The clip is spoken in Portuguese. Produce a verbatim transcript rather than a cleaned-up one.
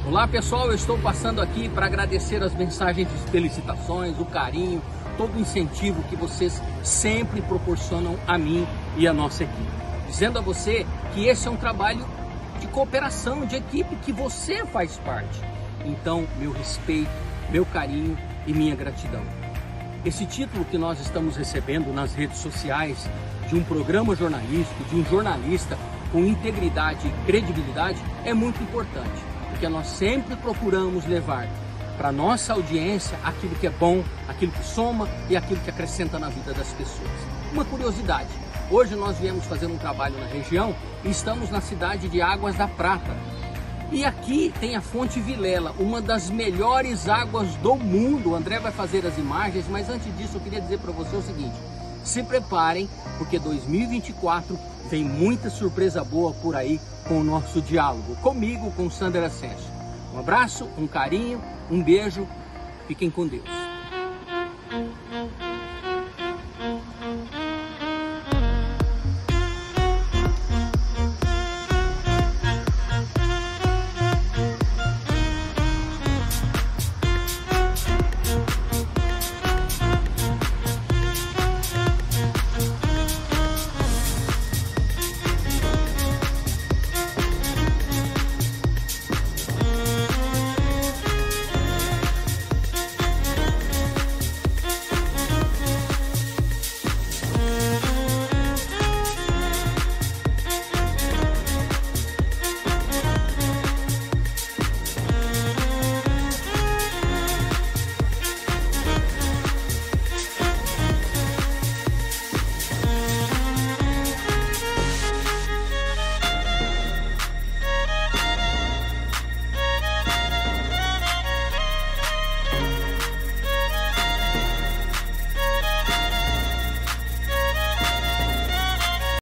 Olá pessoal, eu estou passando aqui para agradecer as mensagens de felicitações, o carinho, todo o incentivo que vocês sempre proporcionam a mim e a nossa equipe. Dizendo a você que esse é um trabalho de cooperação, de equipe, que você faz parte. Então, meu respeito, meu carinho e minha gratidão. Esse título que nós estamos recebendo nas redes sociais, de um programa jornalístico, de um jornalista com integridade e credibilidade, é muito importante, porque nós sempre procuramos levar para nossa audiência aquilo que é bom, aquilo que soma e aquilo que acrescenta na vida das pessoas. Uma curiosidade, hoje nós viemos fazer um trabalho na região e estamos na cidade de Águas da Prata. E aqui tem a Fonte Vilela, uma das melhores águas do mundo. O André vai fazer as imagens, mas antes disso eu queria dizer para você o seguinte: se preparem, porque dois mil e vinte e quatro vem muita surpresa boa por aí com o nosso diálogo, comigo, com Sandra Ascencio. Um abraço, um carinho, um beijo, fiquem com Deus.